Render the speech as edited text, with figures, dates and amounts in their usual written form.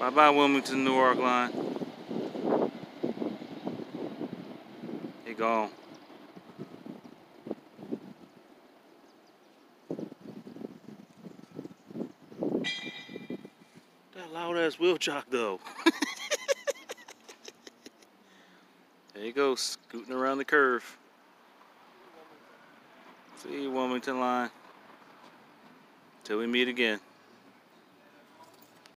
Bye-bye, Wilmington Newark line. He gone. That loud-ass wheel chock, though. There you go, scooting around the curve. See you, Wilmington line. Till we meet again.